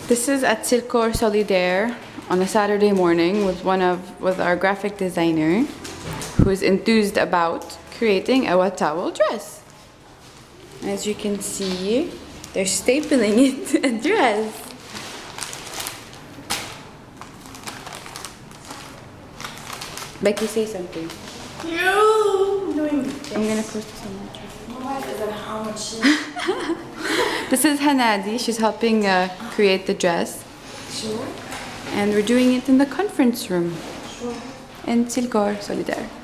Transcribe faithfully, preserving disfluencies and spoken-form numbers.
This is at Silkor Solidaire on a Saturday morning with one of with our graphic designer who is enthused about creating a wet towel dress. As you can see, they're stapling it a dress. Becky, say something. No, I'm gonna post this on my how much? This is Hanadi. She's helping uh, create the dress. Sure. And we're doing it in the conference room. Sure. In Silkor Solidaire.